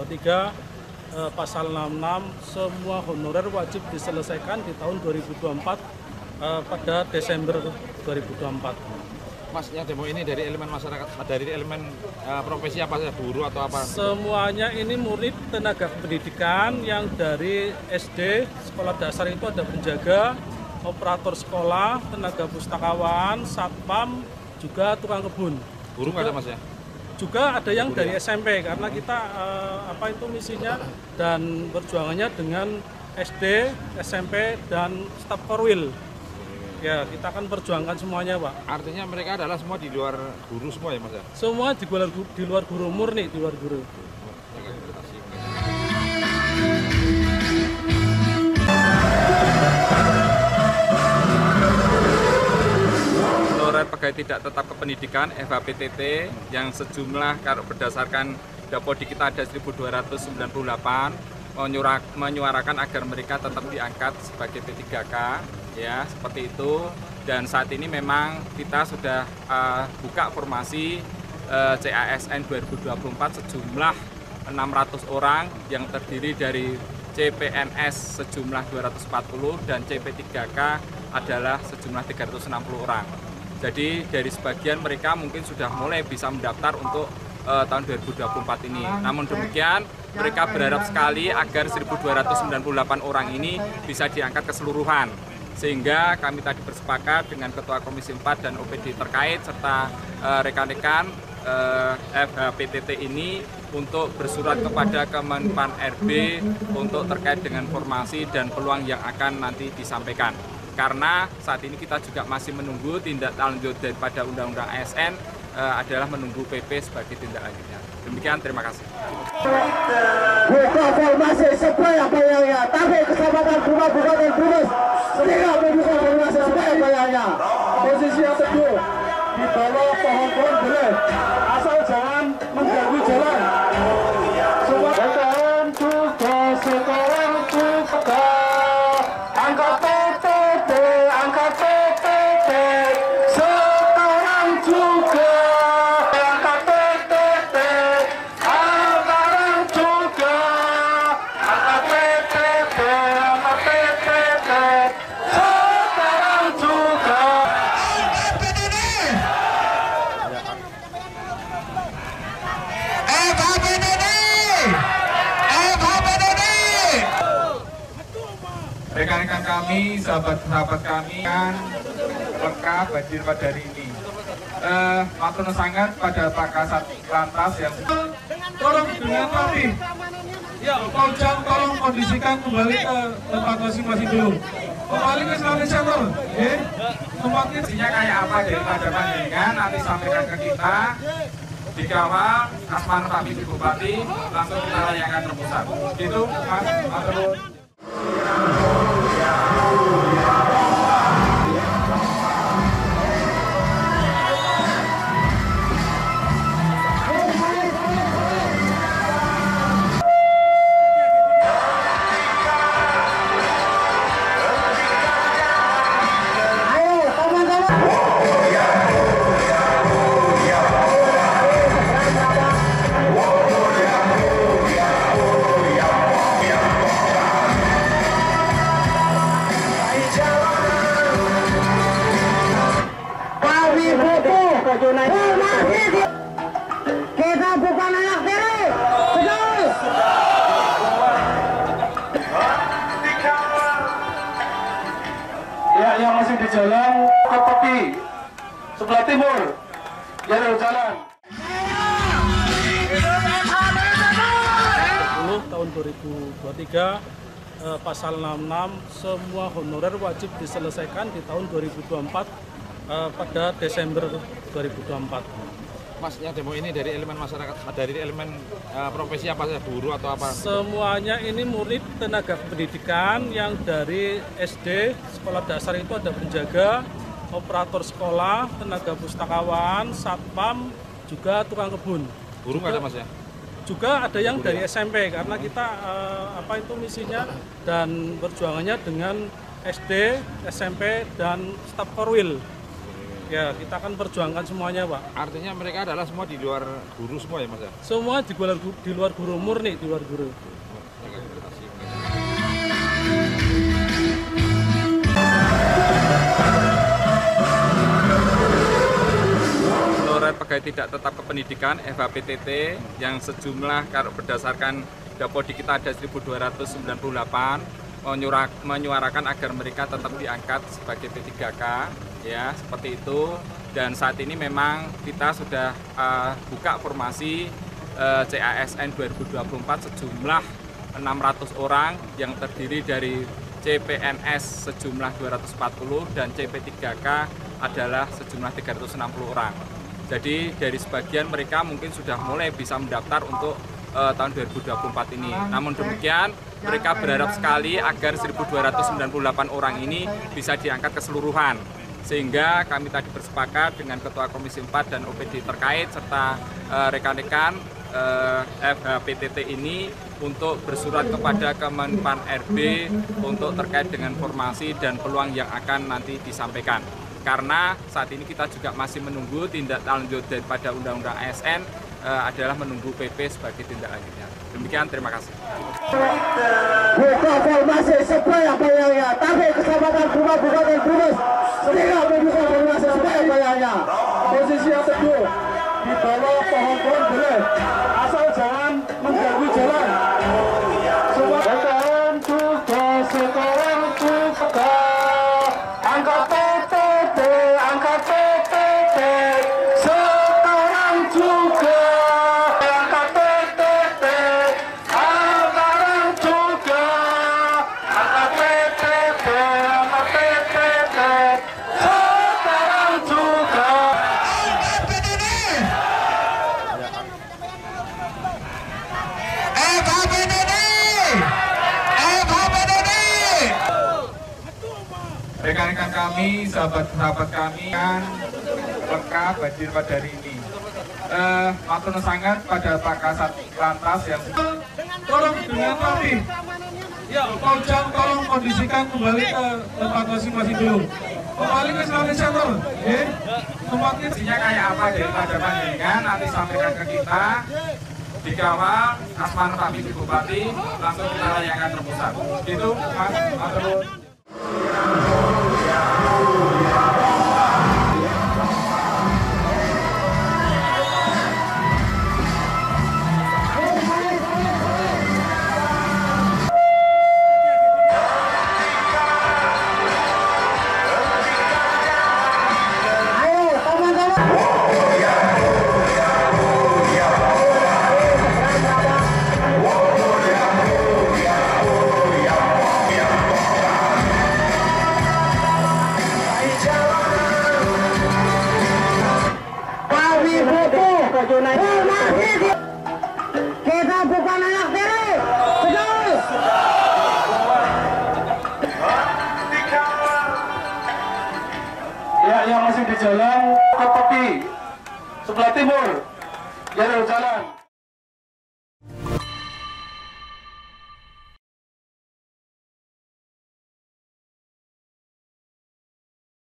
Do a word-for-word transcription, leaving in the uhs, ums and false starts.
tiga eh, pasal enam puluh enam semua honorer wajib diselesaikan di tahun dua ribu dua puluh empat eh, pada Desember dua ribu dua puluh empat. Mas, yang demo ini dari elemen masyarakat, dari elemen uh, profesi apa saja, guru atau apa? Semuanya ini murni tenaga pendidikan yang dari S D, sekolah dasar itu ada penjaga, operator sekolah, tenaga pustakawan, satpam, juga tukang kebun. Guru nggak ada Mas ya? Juga ada yang dari S M P karena kita eh, apa itu misinya dan perjuangannya dengan S D, S M P dan staf korwil. Ya, kita akan perjuangkan semuanya, Pak. Artinya mereka adalah semua di luar guru semua ya Mas ya? Semua di luar di luar guru murni, di luar guru. Honorer pegawai tidak tetap kependidikan F H P T T yang sejumlah kalau berdasarkan Dapodi kita ada seribu dua ratus sembilan puluh delapan menyuarakan agar mereka tetap diangkat sebagai P tiga K ya, seperti itu. Dan saat ini memang kita sudah uh, buka formasi uh, C A S N dua ribu dua puluh empat sejumlah enam ratus orang yang terdiri dari C P N S sejumlah dua ratus empat puluh dan C P tiga K adalah sejumlah tiga ratus enam puluh orang. Jadi dari sebagian mereka mungkin sudah mulai bisa mendaftar untuk uh, tahun dua ribu dua puluh empat ini. Namun demikian mereka berharap sekali agar seribu dua ratus sembilan puluh delapan orang ini bisa diangkat keseluruhan. Sehingga kami tadi bersepakat dengan Ketua Komisi empat dan O P D terkait serta rekan-rekan uh, F H P T T ini untuk bersurat kepada Kemenpan R B untuk terkait dengan formasi dan peluang yang akan nanti disampaikan. Karena saat ini kita juga masih menunggu tindak lanjut daripada Undang-Undang A S N uh, adalah menunggu P P sebagai tindak lanjutnya. Demikian, terima kasih. Buka formasi sebanyak-banyaknya, tapi kesempatan rumah bukan yang bonus. Tidak membuka formasi sebanyak-banyaknya. Posisi yang teduh di bawah pohon-pohon boleh, asal jangan mengganggu jalan. Semua sekarang juga sekarang juga angkat P T T, angkat P T T. Sekarang juga angkat P T T, sekarang juga angkat P T T, angkat P T T. Sekarang juga P T T. F H P T T, F H P T T. Rekan-rekan kami, sahabat-sahabat kami kan lengkap hadir pada hari ini. Uh, matur sangat pada Pak Kasat Lantas yang tolong dengan rapi. Ya, tolong tolong kondisikan kembali ke tempat masing-masing dulu. Kembali ke Islamic Center, ya. Tempatnya isinya kayak apa daripada panjenengan nanti sampaikan ke kita. Dikawal Asman Rafi Bupati, langsung kita layankan terpusat. Gitu, Mas. Matur. Kita bukan anak tiri, betul. Ya, yang masih di jalan ke tepi sebelah timur, jalur jalan. sepuluh tahun dua ribu dua puluh tiga eh, pasal enam puluh enam semua honorer wajib diselesaikan di tahun dua ribu dua puluh empat eh, pada Desember dua ribu dua puluh empat. Mas, yang demo ini dari elemen masyarakat, dari elemen uh, profesi apa saja, guru atau apa? Semuanya ini murni tenaga pendidikan yang dari S D, sekolah dasar itu ada penjaga, operator sekolah, tenaga pustakawan, satpam, juga tukang kebun. Guru nggak ada Mas ya? Juga ada yang dari S M P karena kita eh, apa itu misinya dan perjuangannya dengan S D, S M P dan staf korwil. Ya, kita akan perjuangkan semuanya, Pak. Artinya mereka adalah semua di luar guru semua ya Mas ya? Semua di luar di luar guru murni, di luar guru. Honorer pegawai tidak tetap kependidikan F H P T T yang sejumlah kalau berdasarkan Dapodi kita ada seribu dua ratus sembilan puluh delapan menyuarakan agar mereka tetap diangkat sebagai P tiga K ya, seperti itu. Dan saat ini memang kita sudah uh, buka formasi uh, C A S N dua ribu dua puluh empat sejumlah enam ratus orang yang terdiri dari C P N S sejumlah dua ratus empat puluh dan C P tiga K adalah sejumlah tiga ratus enam puluh orang. Jadi dari sebagian mereka mungkin sudah mulai bisa mendaftar untuk uh, tahun dua ribu dua puluh empat ini. Namun demikian mereka berharap sekali agar seribu dua ratus sembilan puluh delapan orang ini bisa diangkat keseluruhan. Sehingga kami tadi bersepakat dengan Ketua Komisi empat dan O P D terkait serta rekan-rekan uh, F H P T T ini untuk bersurat kepada Kemenpan R B untuk terkait dengan formasi dan peluang yang akan nanti disampaikan. Karena saat ini kita juga masih menunggu tindak lanjut daripada Undang-Undang A S N uh, adalah menunggu P P sebagai tindak lanjutnya. Demikian, terima kasih. Buka formasi sebanyak-banyaknya, tapi kesempatan buka-buka dan bonus tidak membuka formasi sebanyak-banyaknya. Posisi yang teduh di bawah pohon-pohon belet, asal jangan mengganggu jalan. Sekarang juga, sekarang juga, angkat P T T, angkat P T T, sekarang juga, angkat P T T, sekarang juga, angkat P T T, angkat P T T, sekarang juga. F H P T T, F H P T T. Rekan-rekan kami, sahabat-sahabat kami kan lengkap hadir pada hari ini. Uh, matur sangat pada Pak Kasat Lantas yang tolong dengan rapi. Ya, tolong tolong kondisikan kembali ke tempat masing-masing dulu. Kembali ke Islamic Center, ya. Tempatnya isinya kayak apa daripada panjenengan nanti sampaikan ke kita. Dikawal Asman Pak Bupati, langsung kita layankan terpusat. Gitu, Mas. Matur. Kita bukan anak tiri, terus. Ya, yang masih di jalan ke tepi sebelah timur, jalur jalan.